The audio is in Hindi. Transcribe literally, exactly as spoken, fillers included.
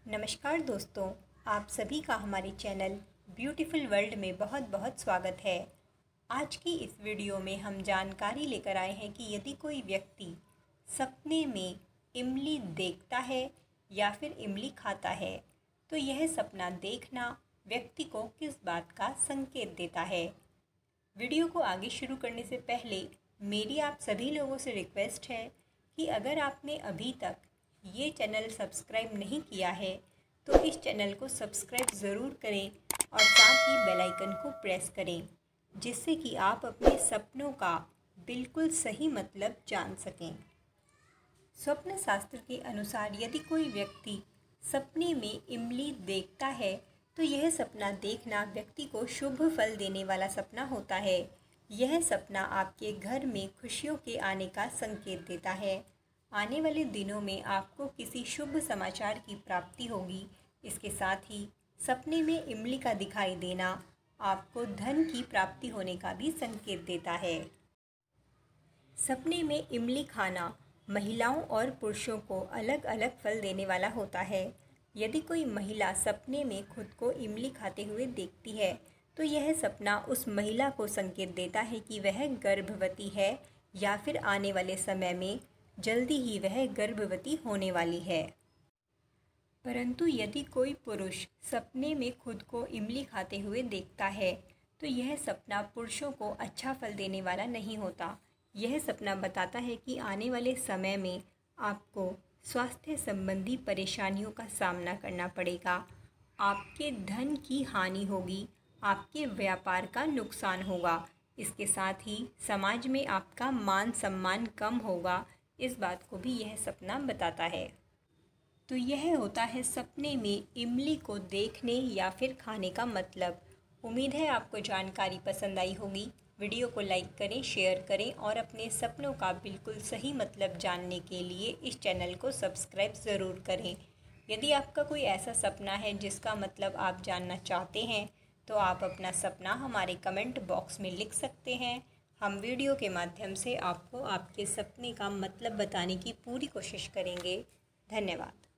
नमस्कार दोस्तों, आप सभी का हमारे चैनल ब्यूटीफुल वर्ल्ड में बहुत बहुत स्वागत है। आज की इस वीडियो में हम जानकारी लेकर आए हैं कि यदि कोई व्यक्ति सपने में इमली देखता है या फिर इमली खाता है तो यह सपना देखना व्यक्ति को किस बात का संकेत देता है। वीडियो को आगे शुरू करने से पहले मेरी आप सभी लोगों से रिक्वेस्ट है कि अगर आपने अभी तक ये चैनल सब्सक्राइब नहीं किया है तो इस चैनल को सब्सक्राइब ज़रूर करें और साथ ही बेल आइकन को प्रेस करें, जिससे कि आप अपने सपनों का बिल्कुल सही मतलब जान सकें। स्वप्न शास्त्र के अनुसार यदि कोई व्यक्ति सपने में इमली देखता है तो यह सपना देखना व्यक्ति को शुभ फल देने वाला सपना होता है। यह सपना आपके घर में खुशियों के आने का संकेत देता है। आने वाले दिनों में आपको किसी शुभ समाचार की प्राप्ति होगी। इसके साथ ही सपने में इमली का दिखाई देना आपको धन की प्राप्ति होने का भी संकेत देता है। सपने में इमली खाना महिलाओं और पुरुषों को अलग अलग फल देने वाला होता है। यदि कोई महिला सपने में खुद को इमली खाते हुए देखती है तो यह सपना उस महिला को संकेत देता है कि वह गर्भवती है या फिर आने वाले समय में जल्दी ही वह गर्भवती होने वाली है। परंतु यदि कोई पुरुष सपने में खुद को इमली खाते हुए देखता है तो यह सपना पुरुषों को अच्छा फल देने वाला नहीं होता। यह सपना बताता है कि आने वाले समय में आपको स्वास्थ्य संबंधी परेशानियों का सामना करना पड़ेगा। आपके धन की हानि होगी, आपके व्यापार का नुकसान होगा। इसके साथ ही समाज में आपका मान सम्मान कम होगा। इस बात को भी यह सपना बताता है। तो यह होता है सपने में इमली को देखने या फिर खाने का मतलब। उम्मीद है आपको जानकारी पसंद आई होगी। वीडियो को लाइक करें, शेयर करें और अपने सपनों का बिल्कुल सही मतलब जानने के लिए इस चैनल को सब्सक्राइब ज़रूर करें। यदि आपका कोई ऐसा सपना है जिसका मतलब आप जानना चाहते हैं तो आप अपना सपना हमारे कमेंट बॉक्स में लिख सकते हैं। हम वीडियो के माध्यम से आपको आपके सपने का मतलब बताने की पूरी कोशिश करेंगे। धन्यवाद।